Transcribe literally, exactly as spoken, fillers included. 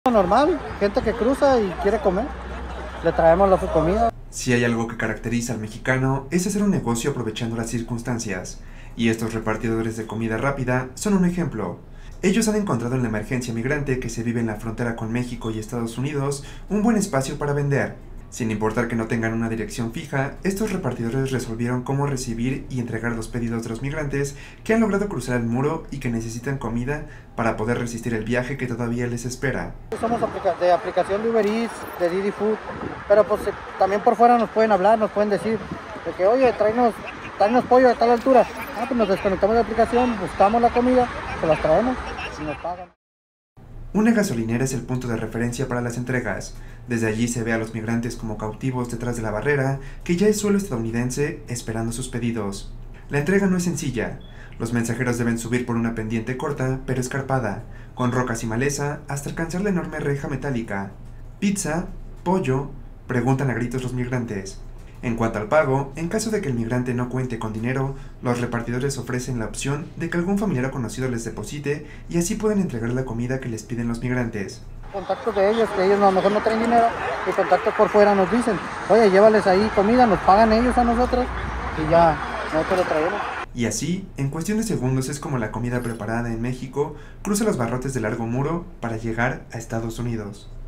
Normal, gente que cruza y quiere comer, le traemos la su comida. Si hay algo que caracteriza al mexicano es hacer un negocio aprovechando las circunstancias, y estos repartidores de comida rápida son un ejemplo. Ellos han encontrado en la emergencia migrante que se vive en la frontera con México y Estados Unidos un buen espacio para vender. Sin importar que no tengan una dirección fija, estos repartidores resolvieron cómo recibir y entregar los pedidos de los migrantes que han logrado cruzar el muro y que necesitan comida para poder resistir el viaje que todavía les espera. Somos aplica de aplicación de Uber Eats, de Didi Food, pero pues también por fuera nos pueden hablar, nos pueden decir de que oye, tráenos, tráenos pollo a tal altura. Ah, pues nos desconectamos de la aplicación, buscamos la comida, se las traemos y nos pagan. Una gasolinera es el punto de referencia para las entregas. Desde allí se ve a los migrantes como cautivos detrás de la barrera, que ya es suelo estadounidense, esperando sus pedidos. La entrega no es sencilla. Los mensajeros deben subir por una pendiente corta, pero escarpada, con rocas y maleza, hasta alcanzar la enorme reja metálica. ¿Pizza? ¿Pollo? Preguntan a gritos los migrantes. En cuanto al pago, en caso de que el migrante no cuente con dinero, los repartidores ofrecen la opción de que algún familiar o conocido les deposite y así pueden entregar la comida que les piden los migrantes. Contactos de ellos, que ellos a lo mejor no traen dinero, y contactos por fuera nos dicen, oye, llévales ahí comida, nos pagan ellos a nosotros y ya nosotros lo traemos. Y así, en cuestión de segundos es como la comida preparada en México cruza los barrotes del largo muro para llegar a Estados Unidos.